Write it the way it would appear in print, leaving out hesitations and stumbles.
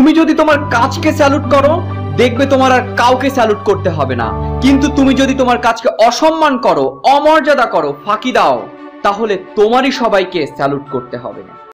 তুমি যদি তোমার কাজকে স্যালুট করো, দেখবে তোমার আর কাউকে স্যালুট করতে হবে না। কিন্তু তুমি যদি তোমার কাজকে অসম্মান করো, অমর্যাদা করো, ফাঁকি দাও, তাহলে তোমারই সবাইকে স্যালুট করতে হবে।